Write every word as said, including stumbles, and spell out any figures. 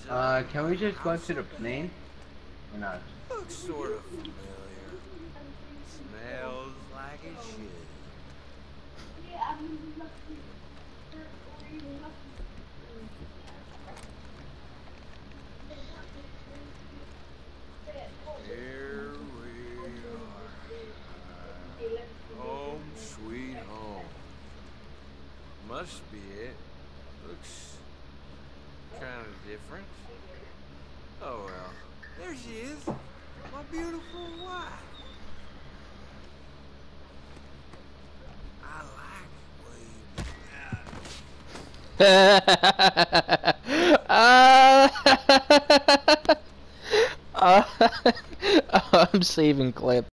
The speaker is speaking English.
Uh, can we just go to the plane? Or not? Looks sort of familiar. Smells like it should. Here we are. Home sweet home. Must be it. Looks kind of different. Oh well. There she is. My beautiful wife. I like uh, I'm saving clip.